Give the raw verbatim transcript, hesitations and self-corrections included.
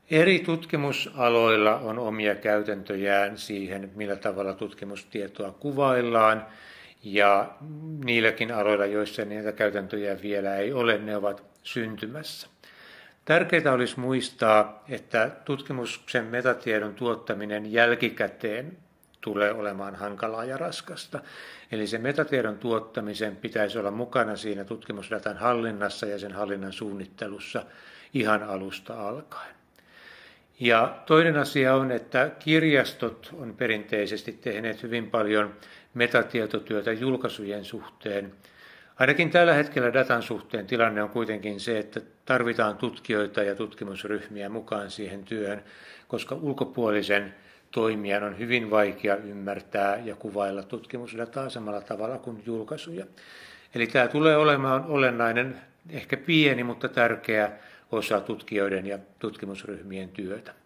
Eri tutkimusaloilla on omia käytäntöjään siihen, millä tavalla tutkimustietoa kuvaillaan, ja niilläkin aloilla, joissa niitä käytäntöjä vielä ei ole, ne ovat syntymässä. Tärkeää olisi muistaa, että tutkimuksen metatiedon tuottaminen jälkikäteen tulee olemaan hankalaa ja raskasta. Eli se metatiedon tuottamisen pitäisi olla mukana siinä tutkimusdatan hallinnassa ja sen hallinnan suunnittelussa ihan alusta alkaen. Ja toinen asia on, että kirjastot on perinteisesti tehneet hyvin paljon metatietotyötä julkaisujen suhteen. Ainakin tällä hetkellä datan suhteen tilanne on kuitenkin se, että tarvitaan tutkijoita ja tutkimusryhmiä mukaan siihen työhön, koska ulkopuolisen toimijan on hyvin vaikea ymmärtää ja kuvailla tutkimusdataa samalla tavalla kuin julkaisuja. Eli tämä tulee olemaan olennainen, ehkä pieni, mutta tärkeä osa tutkijoiden ja tutkimusryhmien työtä.